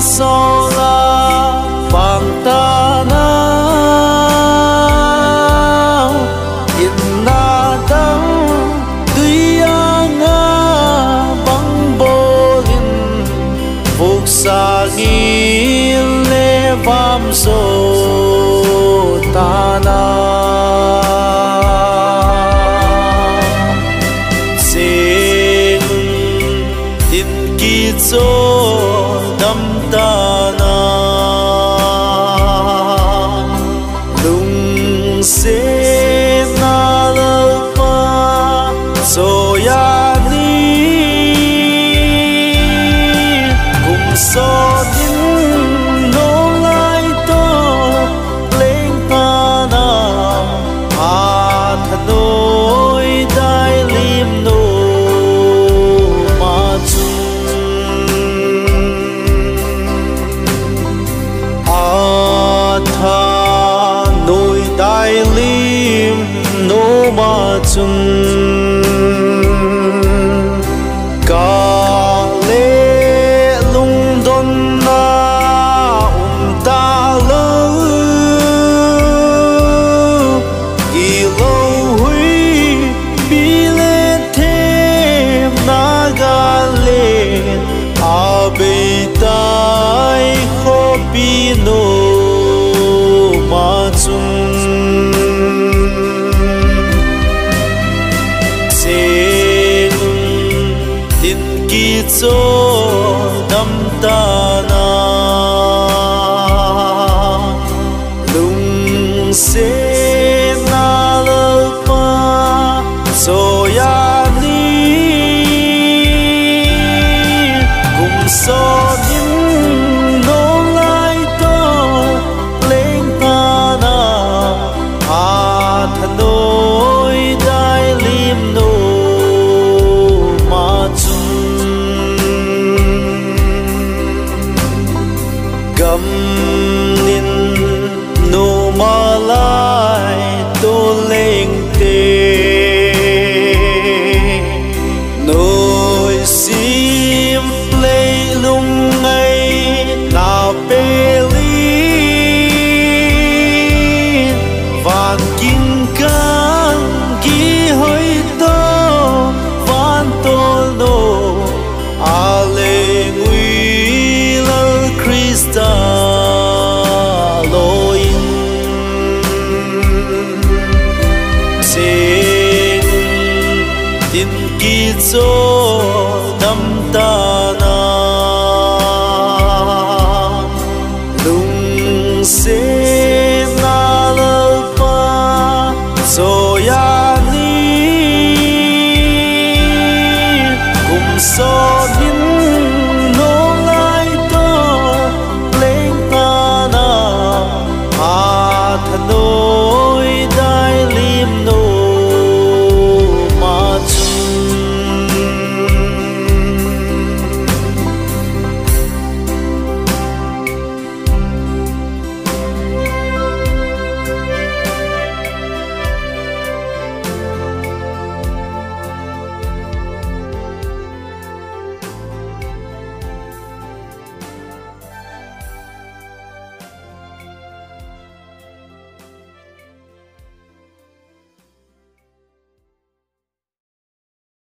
so la bằng ta na in na dang tuy nga bang bolin phục sa nghi le vam so ta na sing tin ki cho đâm ta na lung se na la pa so ya ni cùng so tin no lai to lên ta na a thật đôi dai lim no ma tha nôi đại lim nô ma chung ca lê lung don na ta lơ y lâu huy bi lên thêm na ga lên a bê tai khó bi nô ma chung sing tin ki cho đâm ta na lung se na la pa so ya ni cùng so tin no lai to lên ta na a thật đôi dai lim no ma chung gam nin no ma lai to lên te nôi sim play lung ngay na pe van kinh can ki hoi to van tol no ale ngui lo Krista loin sing tin ki cho đâm ta